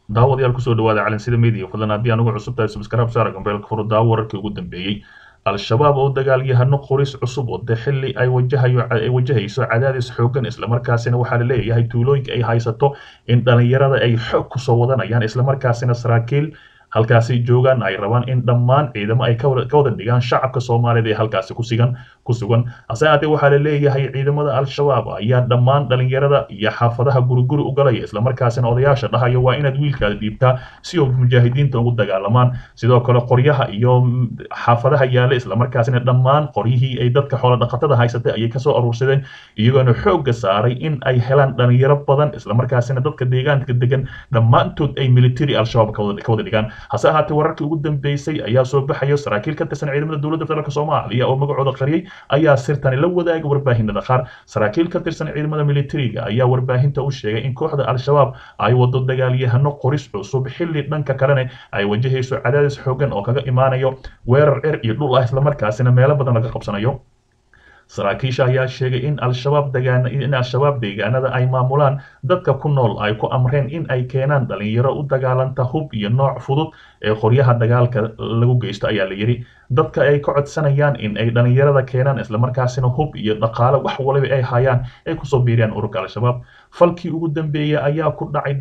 daawadayaal kusoo dhawaada calansida media fadlan haddii anugu cusub tahay subscribe saara gambeelka furo daawo wararkii ugu dambeeyey al-shabaab oo dagaalyahano qoris cusub oo xilli ay wajahayso cadaadis xoogan islamarkaasina waxaa la leeyahay tuulooyinka ay haysato in dhalinyarada ay xoog kusoo wadanayaan islamarkaasina saraakiil halkaasi joogaan ay rabaan in dhammaan ciidamo ay ka wada dhigaan shacabka Soomaaliyeed ee halkaasi ku sugan asaate waxaa la leeyahay ciidamada al-shabaab ayaa dhammaan dhalinyarada iyo xaafadaha guri u galaya isla markaasina odayaasha dhahayo waa inaad wiilkaada dhiibtaa si oo mujaahidiinta ugu dagaalamaan sidoo kale qoryaha iyo xaafadaha yaala isla markaasina dhammaan qoryihii ay dadka xoolo dhaqatada haysatay ayay kasoo aruursadeen iyagoona xoogga saaray in ay helaan dhalinyaro badan isla markaasina dadka deegaanka degan dhammaantood ay military al-shabaab ka wada dhigaan hase ahaatee wararkii ugu dambeysay ayaa soo baxayo saraakiil ka tirsan ciidamada dowladda federaalk Soomaaliya oo magacooda qariyay ayaa sirtani la wadaaga warbaahinada qaar saraakiil ka tirsan ciidamada militariga ayaa warbaahinta u sheegay in kooxda al-shabaab ay wado dagaalyahano qoris cusub xilli dhanka kalena ay wajahayso cadaadis xoogan oo kaga imaanayo weerar iyo dhul ah isla markaasina meelo badan laga qabsanayo saraakiisha ayaa sheegay in al-shabaab deegaanada ay maamulaan dadka ku nool ay ku amreen in ay keenaan dhalinyaro u dagaalanta hub iyo nooc fudud ee qoryaha dagaalka lagu geysto ayaa la yiri dadka ay ka codsanayaan in ay dhalinyarada keenaan isla markaasina hub iyo dhaqaale wax waliba ay hayaan ay kusoo biiriyaan ururka al-shabaab falkii ugu dambeeyay ayaa ku dhacay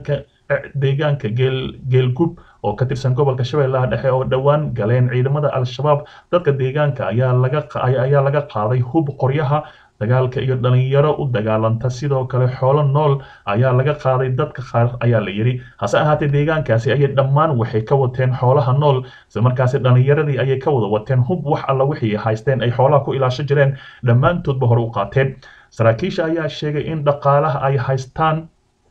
deegaanka geelgub oo ka tirsan gobolka Shabeellaha Dhexe oo dhawaan galeen ciidamada al-shabaab dadka deegaanka ayaa laga qaaday hub qoryaha dagaalka iyo dhalinyaro u dagaalanta sidoo kale xoolo nool ayaa laga qaaday dadka qaar ayaa la yiri hase ahaatee deegaankaasi ayay dhammaan waxay ka wateen xoolaha nool isla markaasi dhalinyaradii ayay ka wada wateen hub wax alla wixii haysteen ay xoolaha ku ilaasho jireen dhammaantoodba hore u qaateen saraakiisha ayaa sheegay in dhaqaalaha ay haystaan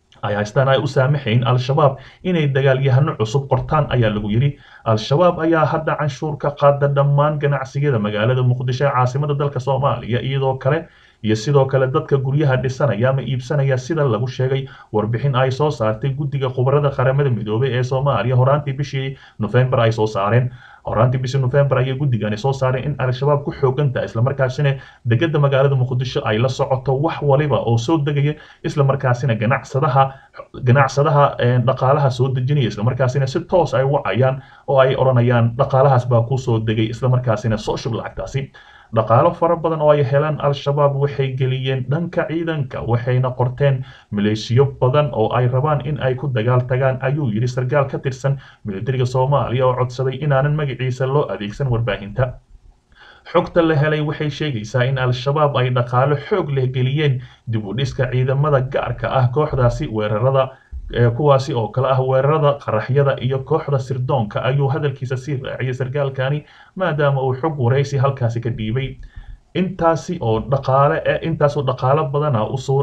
ay u saamaxayn al-shabaab inay dagaalyahano cusub qortaan ayaa lagu yiri al-shabaab ayaa hadda canshuur ka qaada dhammaan ganacsiyada magaalada Muqdisho caasimada dalka Soomaaliya iyo sidoo kale dadka guryaha dhisanaya ama iibsanaya sida lagu sheegay warbixin ay soo saartay guddiga khubarada qaramada midoobay ee Soomaaliya horaantii bishii November ay soo saareen horaantii bishii November ayay guddigani soo saareen in al-shabaab ku xooganta isla markaasina degada magaalada Muqdisho ay la socoto wax waliba oo soo degaya isla markaasina ganacsadaha dhaqaalaha soo dejinaya isla markaasina si toos ay wacayaan oo ay oranayaan dhaqaalahaas baa ku soo degay isla markaasina soo shub lacagtaasi dhaqaalo fara badan oo ay helaan al-shabaab waxay geliyeen dhanka ciidanka waxayna qorteen maleeshiyo badan oo ay rabaan in ay ku dagaal tagaan ayuu yiri sargaal ka tirsan militariga Soomaaliya oo codsaday inaanan magaciisa loo adeegsan warbaahinta xogta la helay waxay sheegaysaa in al-shabaab ay dhaqaalo xoog leh geliyeen dib u dhiska ciidamada gaarka ah kooxdaasi weerarada kuwaasi oo kala ah weerarada qaraxyada iyo kooxda sirdoonka ayuu hadalkiisa sii raaciyay sargaalkani maadaama uu xog wareysi halkaasi ka dhiibay intaas oo dhaqaale badan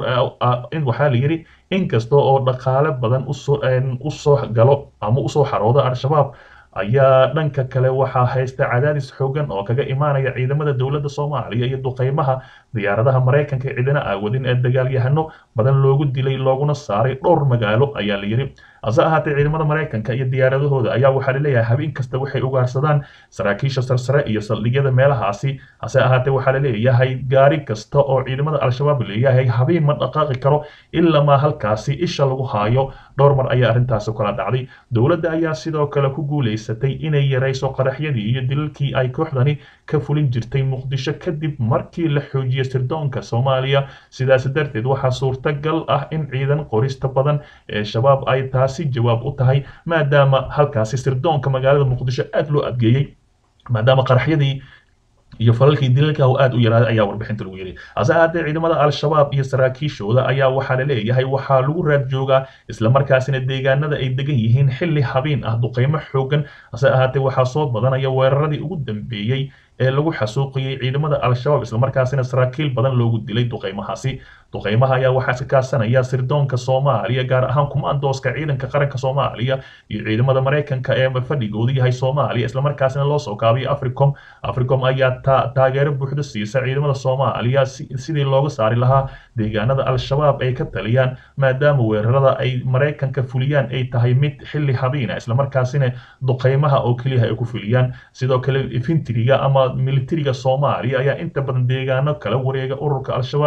in waxaa la yiri inkasta oo dhaqaale badan u soo galo ama u soo xarooda al-shabaab ayaa dhanka kale waxaa haysta cadaadis xoogan oo kaga imaanaya ciidamada dowladda Soomaaliya iyo duqeymaha diyaaradaha Mareykanka ee ciidana aawadin ee dagaalyahano badan loogu dilay looguna saaray dhowr magaalo ayaa la yiri asa ahaatee ciidamada Mareykanka iyo diyaaradahooda ayaa waxaa la leeyahay habeen kasta waxay ugaarsadaan saraakiisha sarsare iyo saldhigyada meelahaasi ase ahaatee waxaa la leeyahay gaari kasta oo ciidamada al-shabaab leeyahay habeen ma dhaqaaqi karo ilaa ma halkaasi isha lagu haayo dhowr mar ayaa arrintaasi kala dhacday dowladda ayaa sidoo kale ku guuleysatay inay yareyso qaraxyadii iyo dilalkii ay kooxdani ka fulin jirtay Muqdisho kadib markii la xoojiyay sirdoonka Soomaaliya sidaas darteed waxaa suurtagal ah in ciidan qorista badan ee shabaab ay taasi jawaab u tahay maadaama halkaasi sirdoonka magaalada Muqdisho aad loo adgeeyay maadaama qaraxyadii iyo falalkii dilalka oo aad u yaraaday ayaa warbixinta lagu yiri asaade ciidamada al-shabaab iyo saraakiishooda ayaa waxaa la leeyahay waxaa lagu raad joogaa isla markaasina deegaanada ay degan yihiin xilli habeen ah duqeymo xoogan asaade waxaa soo badanaya weeraradii ugu dambeeyay ee lagu xasuuqiyay ciidamada al-shabaab isla markaasina saraakiil badan loogu dilay duqeymaha ayaa waxaa iska kaasanaya sirdoonka Soomaaliya gaar ahaan kumaandooska ciidanka qaranka Soomaaliya iyo ciidamada Mareykanka ee fadhigoodu yahay Soomaaliya isla markaasina loo soo kaabiyay Africom ayaa taageero buuxda siisa ciidamada Soomaaliya sidii looga saari lahaa deegaanada al-shabaab ay ka taliyaan maadaama weerarada ay Mareykanka fuliyaan ay tahay mid xilli habeena isla markaasina duqeymaha oo kaliya ay ku fuliyaan sidoo kale infantryga ama militariga Soomaaliya ayaa inta badan deegaano kala wareega ururka al-shabaab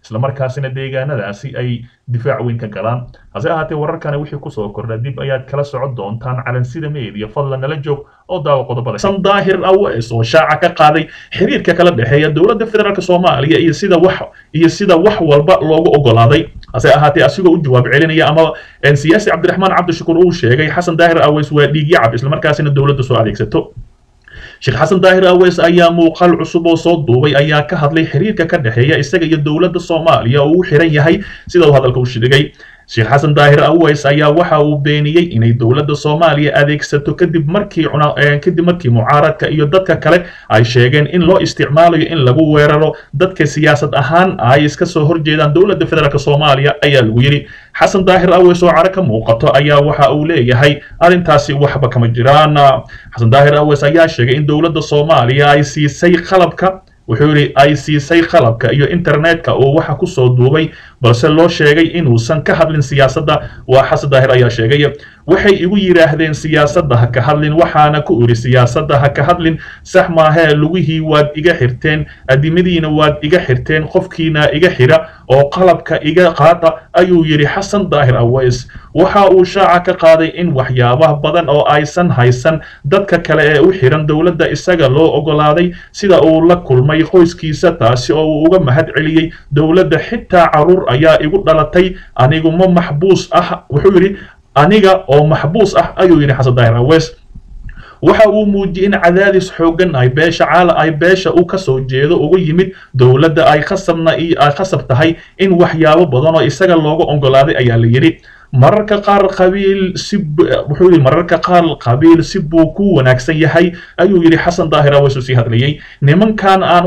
isla markaasina deegaanadaasi ay difaac weyn ka galaan hase ahaatee wararkani wixii kusoo kordha dib ayaad kala socon doontaan calansida media fadlan nala joog oo daawo qodobada xasan daahir aweys oo shaaca ka qaaday xiriirka kala dhexeeya dowladda federaalka Soomaaliya iyo sida wax walba loogu ogolaaday hase ahaatee asigoo u jawaab celinaya ama siyaasi Cabdiraxmaan Cabdishakuur uu sheegay xasan daahir aweys waa dhiig yacab isla markaasina dowladda soo adeegsato sheekh xasan daahir aweys ayaa muuqaal cusub oo soo duubay ayaa ka hadlay xiriirka ka dhexeeya isaga iyo dowladda Soomaaliya oo uu xiran yahay sida uu hadalka u sheegay sheekh xasan daahir aweys ayaa waxa uu beeniyay inay dowladda Soomaaliya adeegsato kadib markii mucaaradka iyo dadka kale ay sheegeen in loo isticmaalayo in lagu weeraro dadka siyaasad ahaan ay iska soo horjeedaan dowladda federaalka Soomaaliya ayaa lagu yiri xasan daahir aweys oo caraka muuqato ayaa waxa uu leeyahay arintaasi waxba kama jiraan xasan daahir aweys ayaa sheegay in dowladda Soomaaliya ay siisay qalabka wuxuu yiri ay siisay qalabka iyo internetka oo waxa ku soo duubay balse loo sheegay inuusan ka hadlin siyaasadda waa xasan daahir ayaa sheegay waxay igu yiraahdeen siyaasadda ha ka hadlin waxaana ku uri siyaasadda ha ka hadlin sax maaha lugihii waad iga xirteen adimadiina waad iga xirteen qofkiina iga xira oo qalabka iga qaata ayuu yiri xasan daahir aweys waxa uu shaaca ka qaaday in waxyaabaha badan oo aysan haysan dadka kale ee u xiran dowladda isaga loo ogolaaday sida uu la kulmay qoyskiisa taasi oo uu uga mahad celiyay dowladda xitaa caruur ayaa igu dhalatay anigu ma maxbuus ah wuxuu yiri aniga oo maxbuus ah ayuu yiri xasan daahir aweys waxa uu muujiyay in cadaadis xoogan ay beesha uu ka soo jeedo ugu yimid dowladda ay khasab tahay in waxyaabo badan oo isaga looga ogolaaday ayaa la yiri mararka qaar qabiil si buu ku wanaagsan yahay ayuu yiri xasan daahir aweys sii hadlayay nimankan aan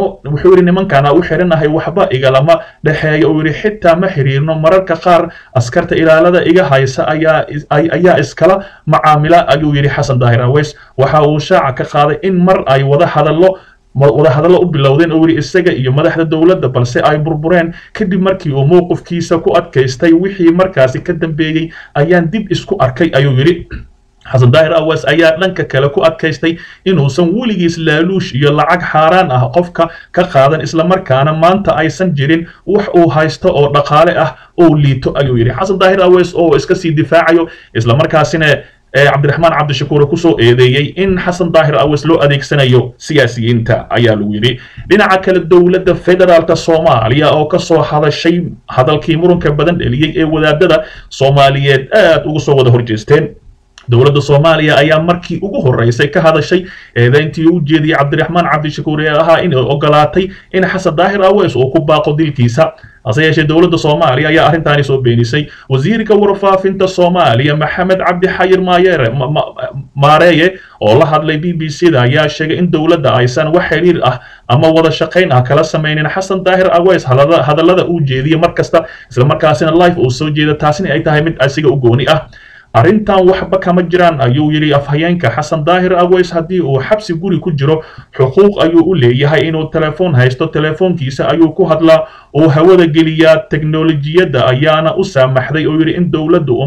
u xiranahay waxba igalama dhaxeeyo oo yiri xitaa ma xiriirno mararka qaar askarta ilaalada iga haysa ayaa iskala macaamila ayuu yiri xasan daahir aweys waxa uu shaaca ka qaaday in mar ay wada hadallo u bilowdeen oo yiri isaga iyo madaxda dowladda balse ay burbureen kadib markii uu mowqifkiisa ku adkaystay wixii markaasi ka dambeeyay ayaan dib isku arkay ayuu yiri xasan daahir aweys ayaa dhanka kale ku adkaystay inuusan weligiis laaluush iyo lacag xaaraan ah qofka ka qaadan isla markaana maanta aysan jirin wax uu haysto oo dhaqaale ah oo liito ayuu yiri xasan daahir aweys oo iska sii difaacayo isla markaasina Cabdiraxmaan Cabdishakuur ku soo eedeeyay in xasan daahir aweys loo adeegsanayo siyaasiyiinta ayaa lagu yiri dhinaca kale dowladda federaalka Soomaaliya oo ka soo hadashay hadalkii muranka badan dhaliyay ee wadaadada Soomaaliyeed aad ugu soo wada horjeesteen dowladda Soomaaliya ayaa markii ugu horeysay ka hadashay eedayntii uu jeediyay Cabdiraxmaan Cabdishakuur ee ahaa in ogolaatay in xasan daahir aweys uu ku baaqo dilkiisa hase yeeshee dowladda Soomaaliya ayaa arrintaani soo beenisay wasiirka warfaafinta Soomaaliya Maxamed Cabdi Xayir Maareeye oo la hadlay BBC-da ayaa sheegay in dowladda aysan wax xiriir ah ama wada shaqayn ah kala sameeynin xasan daahir aweys hadallada uu jeediyay markasta isla markaasina live uu soo jeeda taasina ay tahay mid asiga u gooni ah arrintan waxba kama jiraan ayuu yiri afhayeenka xasan daahir aweys haddii uu xabsi guri ku jiro xuquuq ayuu u leeyahay inuu telefoon haysto telefoonkiisa ayuu ku hadlaa oo hawada geliyaa teknolojiyadda ayaana u saamaxday oo yiri in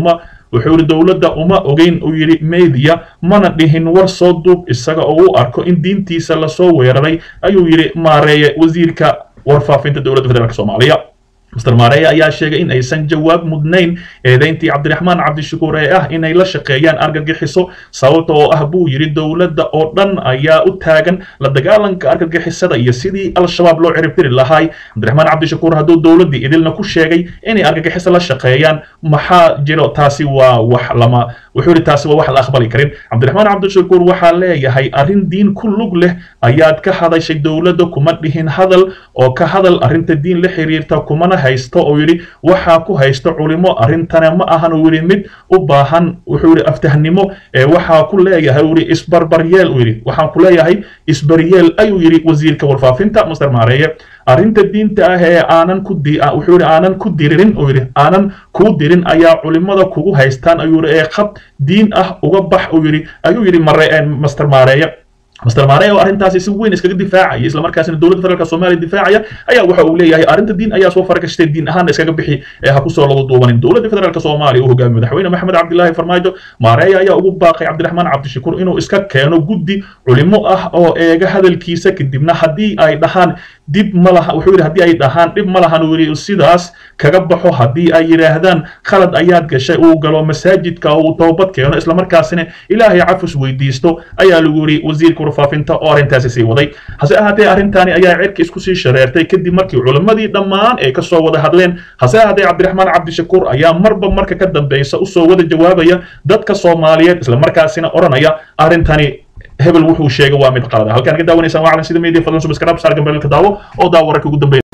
dowladda uma ogeyn uu yiri media mana dhihin war soo duub isaga oo u arko in diintiisa la soo weeraray ayuu yiri Maareeye wasiirka warfaafinta dowladda federaalka Soomaaliya مستر ماريا ayaa sheegay in aysan jawaab mudnayn eedayntii Cabdiraxmaan Cabdishakuur ee ah inay la shaqeeyaan argagixiso sababtoo oo ah buu yiri dowladda oo dhan ayaa u taagan la dagaalanka argagixisada iyo sidii al-shabaab loo ciribtiri lahaay Cabdiraxmaan Cabdishakuur hadduu dowladii idilna ku sheegay inay argagixiso la shaqeeyaan maxaa jiro taasi waa wax lama wuxuu yiri taasi waa wax la aqbali karin Cabdiraxmaan Cabdishakuur waxa leeyahay arrin diin ku lug leh ayaad ka hadashay dowladda kuma dhihin hadal oo ka hadal arrinta diin la xiriirta kuma haysto oo yiri waxa ku haysto culimo arintana ma ahan oo yiri mid u baahan wuxuu yiri aftahnimo waxa ku leeyahay yiri isbarbaryeel yiri waxaan ku leeyahay isbaryeel ayuu yiri wasiirka warfaafinta Mr Maareeye arinta diinta ah ee wuxuu yiri aanan ku dirin oo yiri aanan ku dirin ayaa culimada kugu haystaan ayuu yiri qab diin ah uga bax oo yiri ayuu yiri Mr Maareeye مستر ماريا وأرنتاسي سوين إسكاك دفاع يسلم مركز الدولة فدرالك الصومالي الدفاعية أيا وحاو ليه أرنت الدين أيا سو فرق شتي الدين أهان إسكاك بحي هكوسو لو دوبان الدولة فدرالك الصومالي وهو قام مدحوينا محمد عبد الله فرمايدو ماريا أيا أبو باقي عبد الرحمن عبد الشكور إنه إسكاك كانوا جدي علماء أو إيجا هذا الكيسة كدبنا حدي أي دهان dib malaha wuxuu yiri hadii ay dhahaan dib malahan uu yiri sidaas kaga baxo hadii ay yiraahdaan khalad ayaad gashay uu galo masaajidka uu toobad keeno isla markaasina ilaahay cafus weydiisto ayaa lagu yiri wasiirka warfaafinta oo arintaasi sii waday hase ahaatee arintani ayaa cirka isku sii shareertay kadib markii culimadii dhammaan ay ka soo wada hadleen hase ahaatee Cabdiraxmaan Cabdishakuur ayaa marka ka dambeeyay soo wada jawaabaya dadka Soomaaliyeed isla markaasina oranaya arintani hebel wuxuu sheegay waa mid qalad halkaan ka daawanaysan waa calan sida media fadlan subscribe saar gambalka daawo oo daawo wararka ugu dambeeyay